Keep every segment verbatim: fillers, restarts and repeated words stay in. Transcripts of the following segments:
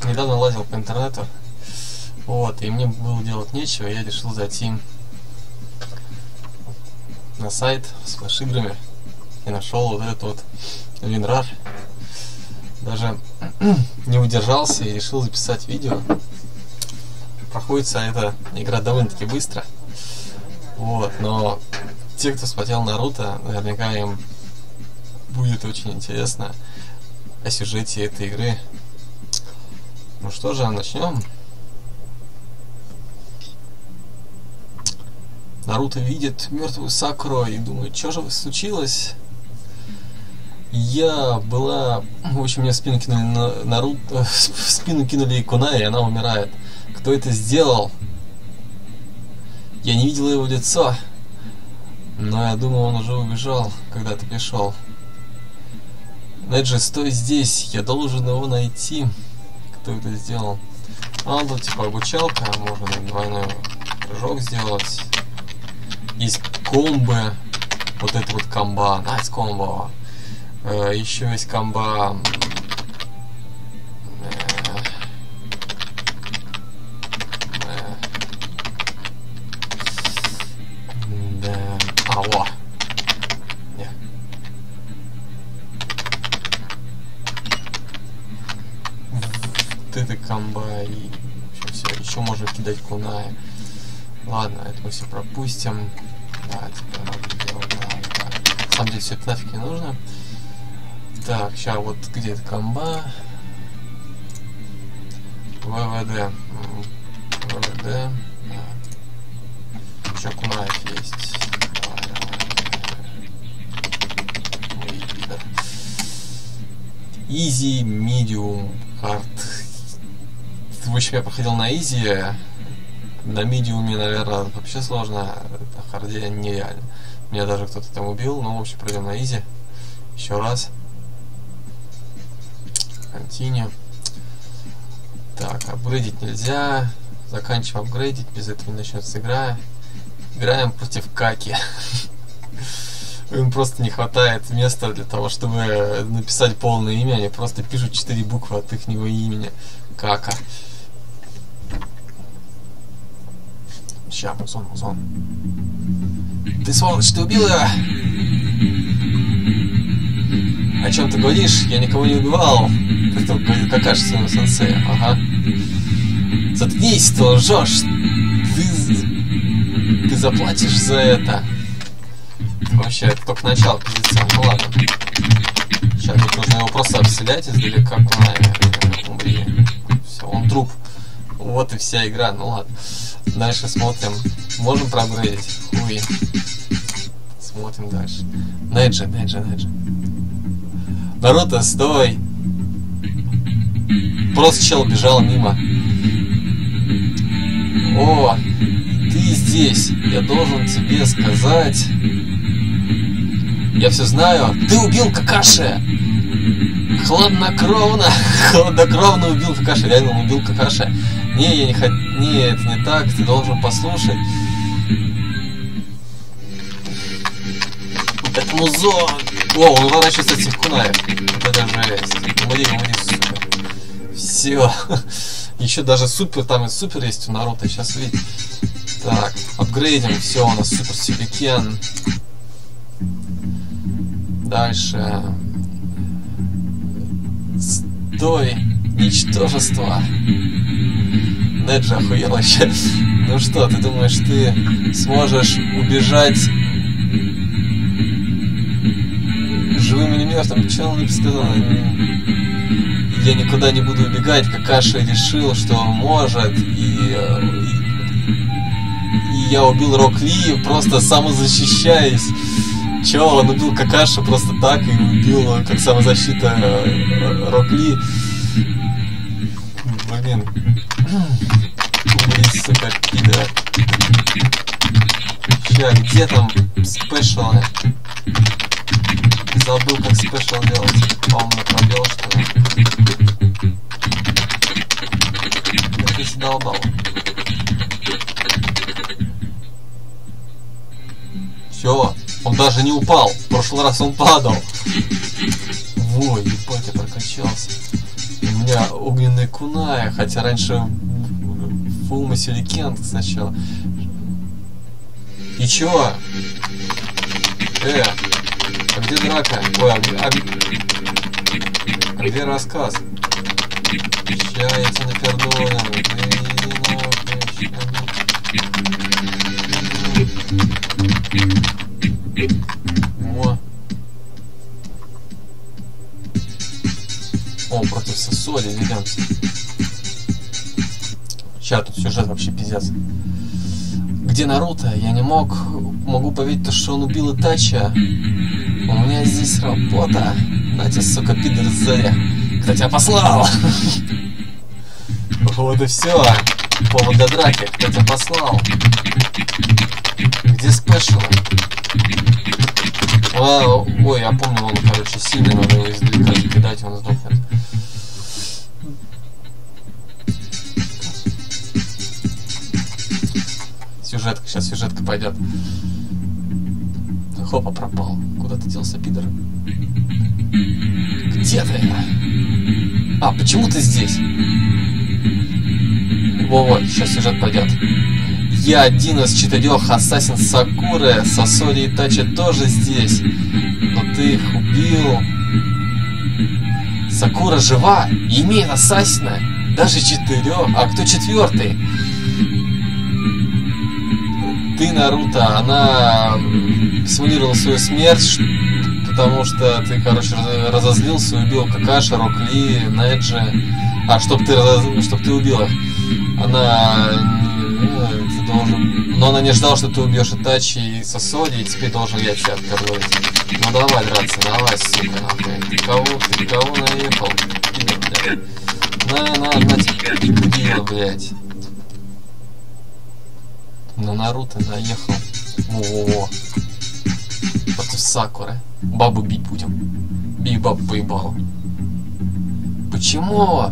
недавно лазил по интернету, вот, и мне было делать нечего, я решил зайти на сайт с флеш-играми и нашел вот этот вот WinRAR. Даже не удержался и решил записать видео. Проходится эта игра довольно-таки быстро, вот, но те, кто смотрел Наруто, наверняка им будет очень интересно о сюжете этой игры. Ну что же, начнем. Наруто видит мертвую Сакуру и думает, что же случилось? Я была... В общем, мне в спину кинули на... Наруто... В спину кинули Кунаи, и она умирает. Кто это сделал? Я не видела его лицо, но я думал, он уже убежал, когда ты пришел. Неджи, стой здесь, я должен его найти. Кто это сделал? А, тут типа обучалка, можно двойной прыжок сделать. Есть комбо, вот это вот комба, найс комбо. Э, еще есть комба. Э, э, да. А, во. Не. Вот это комба и все, еще можно кидать кунаи. Ладно, это мы все пропустим. Да, теперь надо делать, да, да. На самом деле все это нафиг не нужно. Так, сейчас вот где это комба? ВВД. ВВД. Да. Еще кунаев есть. Easy, medium, hard. В общем, я проходил на изи. На медиуме, наверное, вообще сложно, на харде нереально. Меня даже кто-то там убил, но в общем пройдем на изи. Еще раз. Continue. Так, апгрейдить нельзя. Заканчиваем апгрейдить, без этого не начнется игра. Играем против Каки. Им просто не хватает места для того, чтобы написать полное имя. Они просто пишут четыре буквы от их имени. Кака. Ща, музон, музон. Ты сволочь, ты убил ее? О чем ты говоришь? Я никого не убивал. Это Какаши своего сенсея. Ага. Заткнись, ты лжешь. Ты... Ты заплатишь за это. Вообще, это только начало пиздеца. Ну ладно. Сейчас тут нужно его просто обселять издалека. Умри. Все, он труп. Вот и вся игра. Ну ладно. Дальше смотрим. Можем проапгрейдить? Хуй. Смотрим дальше. Неджи, Неджи, Неджи. Наруто, стой! Просто чел бежал мимо. О, ты здесь. Я должен тебе сказать. Я все знаю. Ты убил Какаши! Хладнокровно! Хладнокровно убил Какаши. Реально убил Какаши. Не, я не хочу. Не, это не так. Ты должен послушать. Это музон. О, он уворачивается от этих кунаев. Вот это жесть. Умри, умри, супер. Все. Еще даже супер, там и супер есть у Наруто. Сейчас видите. Так, апгрейдим. Все, у нас супер сюрикен. Дальше. Стой, ничтожество. Неджи охуел вообще. Ну что, ты думаешь, ты сможешь убежать живым или мертвым? Че он сказал? Я никуда не буду убегать. Какаши решил, что он может. И, и, и я убил Рок Ли, просто самозащищаясь. Че, он убил Какаши просто так и убил как самозащита Рок Ли. Блин. Умри, сука, пидор. Ща, где там спешалы? Забыл, как спешал делать. По-моему, пробел, что ли? Да ты задолбал. Все, он даже не упал. В прошлый раз он падал. Во, ебать, я прокачался. меня огненная куная, хотя раньше Фума Силикент сначала. И чё? Э, а где драка? Ой, а, а, а где рассказ? Ща я тебе напердолю. О. О, против сосоли ведемся. Сейчас тут сюжет вообще пиздец. Где Наруто? Я не мог, могу поверить, что он убил Итача. У меня здесь работа. На тебе, сука, пидор сзади. Кто тебя послал? Вот и все. Повод для драки. Кто тебя послал? Где спешл? Ой, я помню, он, короче, сильно надо его издалека кидать, он сдохнет. Сюжетка, сейчас сюжетка пойдет. Хопа, пропал. Куда ты делся, пидор? Где ты? А, почему ты здесь? Во-во, сейчас сюжет пойдет. Я один из четырех ассасин Сакуры, Сосоли и Итачи тоже здесь. Но ты их убил. Сакура жива и имеет ассасина. Даже четырех. А кто четвертый? Ты, Наруто, она симулировала свою смерть, потому что ты, короче, разозлился и убил Какаши, Рок Ли, Неджи. А, чтоб ты, разоз... чтоб ты убил их. Она... Ты должен... Но она не ждала, что ты убьешь Итачи и Сосоли, и теперь должен я тебя откормить. Ну давай драться, давай, сука, нахуй. Ты кого, ты кого наехал? Пидор, блядь. На, на, на тебя прибила, блядь. На Наруто наехал. Во-во-во. Против Сакуры. Бабу бить будем. Бей бабу поебал. Почему?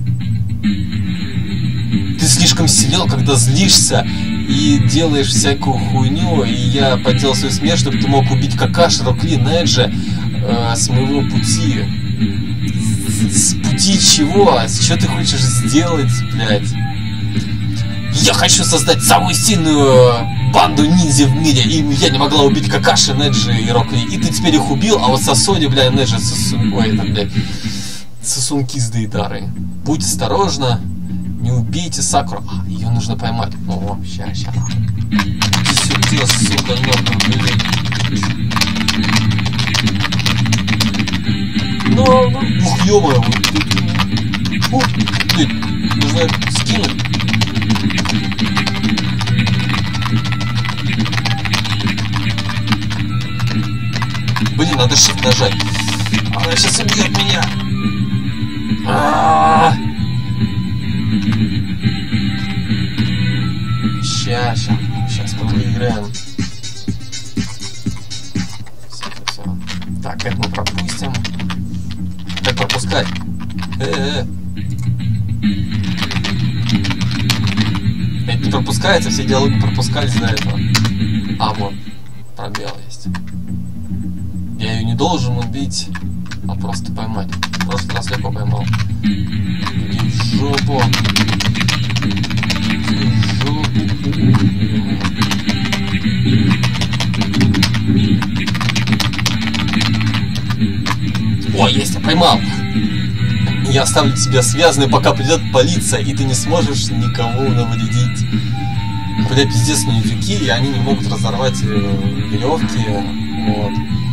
Ты слишком силен, когда злишься и делаешь всякую хуйню, и я поделал свою смерть, чтобы ты мог убить Какаши, Рок Ли, Неджи э, с моего пути. С, с пути чего? Что ты хочешь сделать, блядь? Я хочу создать самую сильную банду ниндзя в мире, и я не могла убить Какаши, Неджи и Рок Ли. И ты теперь их убил, а вот Сосоли, бля, Неджи, Сосун... Ой, это, блядь, Сосунки с Дейдары. Будь осторожна, не убейте Сакуру. А, ее нужно поймать. О, ща, ща. Иди сюда, сука, нахуй, блядь. Ну, ну, ух, ё-моё. Ух, ты, нужно скинуть. Блин, надо shift нажать. Она сейчас убьет меня. А-а-а! Сейчас, сейчас, сейчас мы выиграем. Все, все. Так, это мы пропустим. Как пропускать? Э-э-э. Это не пропускается, все диалоги пропускались до этого. А, вот, пробел есть. Я ее не должен убить, а просто поймать. Просто наслепо поймал. Иди в жопу. Иди в жопу. О, есть, я поймал. Я оставлю тебя связанной, пока придет полиция, и ты не сможешь никому навредить. Бля, пиздец, ниндзюки, и они не могут разорвать веревки. Вот.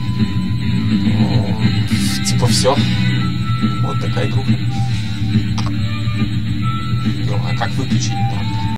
Типа все. Вот такая игруха. Ну, а как выключить?